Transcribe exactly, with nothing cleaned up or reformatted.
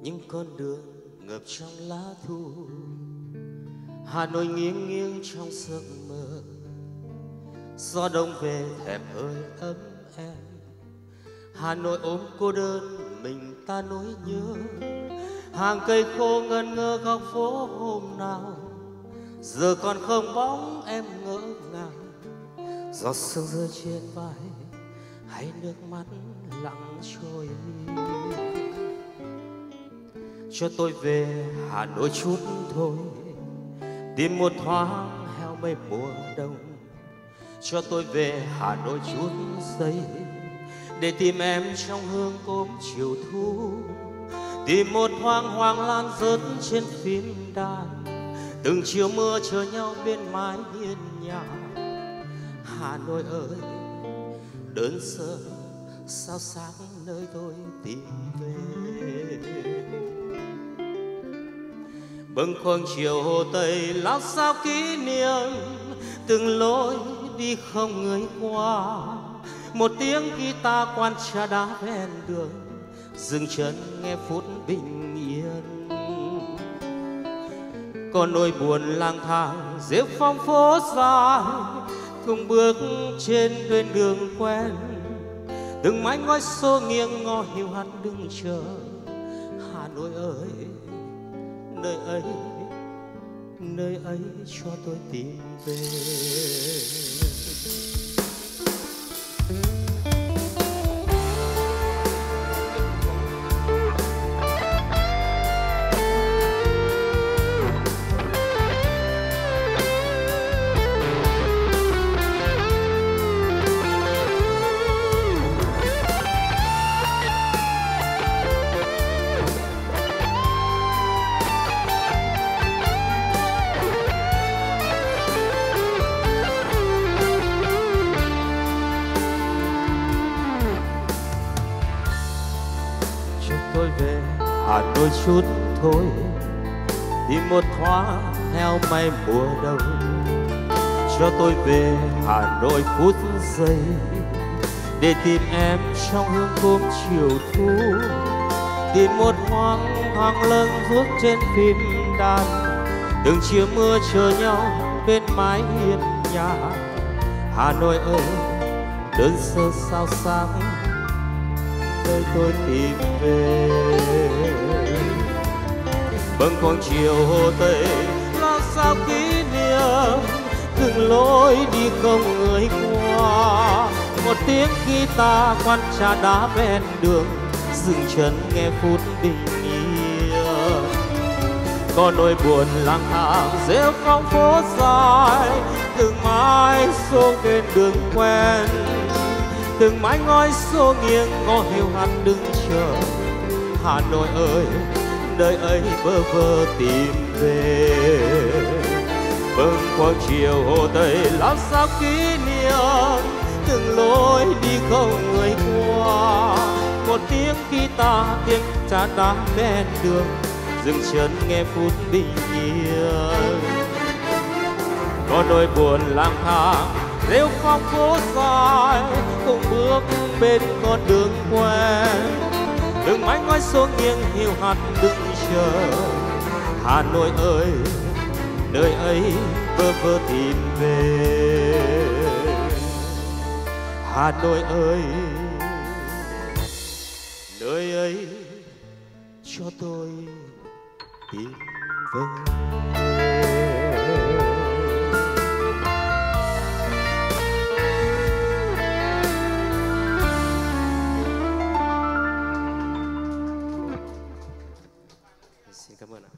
những con đường ngập trong lá thu. Hà Nội nghiêng nghiêng trong giấc mơ, gió đông về thèm hơi ấm em. Hà Nội ôm cô đơn mình ta nỗi nhớ, hàng cây khô ngẩn ngơ góc phố hôm nào, giờ còn không bóng em ngỡ ngàng. Giọt sương rơi trên vai hay nước mắt lặng trôi, cho tôi về Hà Nội chút thôi, tìm một thoáng heo mây mùa đông. Cho tôi về Hà Nội chút giây, để tìm em trong hương cốm chiều thu, tìm một thoáng hoàng lan rớt trên phím đàn, từng chiều mưa chờ nhau bên mái hiên nhà. Hà Nội ơi, đơn sơ sao sáng nơi tôi tìm về. Bâng khuâng chiều hồ Tây lao sao kỷ niệm, từng lối đi không người qua. Một tiếng guitar quan trà đá ven đường, dừng chân nghe phút bình yên. Còn nỗi buồn lang thang rêu phong phố dài, cùng bước trên tuyến đường quen, từng mái ngói xô nghiêng ngó hiu hắt đứng chờ. Hà Nội ơi, nơi ấy, nơi ấy cho tôi tìm về. Tôi về Hà Nội chút thôi, tìm một thoáng heo may mùa đông. Cho tôi về Hà Nội phút giây, để tìm em trong hương cốm chiều thu, tìm một thoáng hoàng lân vuốt trên phím đàn, từng chiều mưa chờ nhau bên mái hiên nhà. Hà Nội ơi, đơn sơ sao sáng nơi tôi tìm về. Bâng khuâng chiều hồ Tây lao sao kỷ niệm, từng lối đi không người qua. Một tiếng guitar quan trà đá ven đường, dừng chân nghe phút bình yên. Có nỗi buồn lang thang rêu phong phố dài, từng mái xô bên đường quen, từng mái ngói xô nghiêng ngó hiu hắt đứng chờ. Hà Nội ơi, nơi ấy bơ vơ tìm về. Bâng khuâng chiều hồ Tây lao sao kỷ niệm, từng lối đi không người qua. Một tiếng guitar tiếng trà đá ven đường, dừng chân nghe phút bình yên. Có nỗi buồn lang thang rêu phong phố dài, cùng bước bên con đường quen, từng mái ngói xô nghiêng hiu hắt đứng chờ. Hà Nội ơi, nơi ấy bơ vơ tìm về. Hà Nội ơi, nơi ấy cho tôi tìm về. Xin cảm ơn ạ.